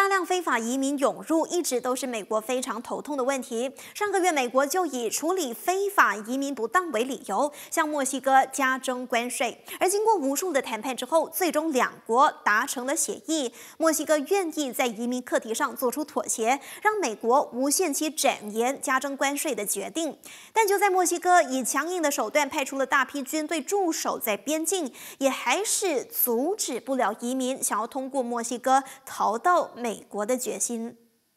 大量非法移民涌入一直都是美国非常头痛的问题。上个月，美国就以处理非法移民不当为理由，向墨西哥加征关税。而经过无数的谈判之后，最终两国达成了协议。墨西哥愿意在移民课题上做出妥协，让美国无限期展延加征关税的决定。但就在墨西哥以强硬的手段派出了大批军队驻守在边境，也还是阻止不了移民想要通过墨西哥逃到美国的决心。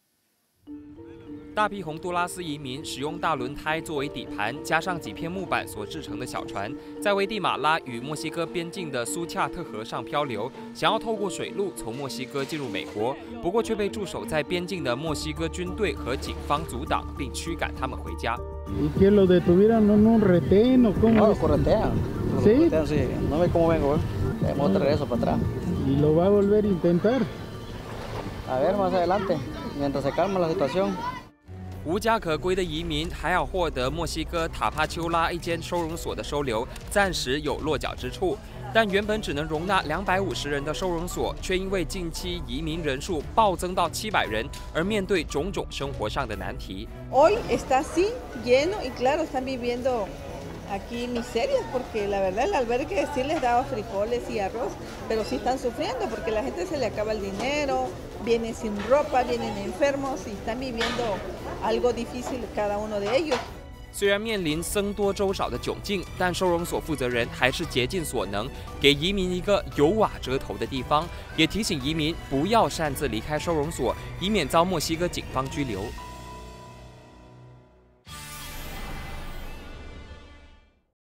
大批洪都拉斯移民使用大轮胎作为底盘，加上几片木板所制成的小船，在危地马拉与墨西哥边境的苏恰特河上漂流，想要透过水路从墨西哥进入美国，不过却被驻守在边境的墨西哥军队和警方阻挡，并驱赶他们回家。 ¿Y que lo detuvieron en un retén o cómo? No, lo corretean. ¿Sí? Sí. No ve cómo vengo, tenemos de regreso para atrás. ¿Y lo va a volver a intentar? A ver, más adelante, mientras se calma la situación. 无家可归的移民还要获得墨西哥塔帕丘拉一间收容所的收留，暂时有落脚之处。但原本只能容纳250人的收容所，却因为近期移民人数暴增到700人，而面对种种生活上的难题。 Hoy está así lleno y claro están viviendo aquí miserias porque la verdad el albergue sí les daba frijoles y arroz, pero sí están sufriendo porque la gente se le acaba el dinero, vienen sin ropa, vienen enfermos y están viviendo algo difícil cada uno de ellos. 虽然面临僧多粥少的窘境，但收容所负责人还是竭尽所能，给移民一个有瓦遮头的地方，也提醒移民不要擅自离开收容所，以免遭墨西哥警方拘留。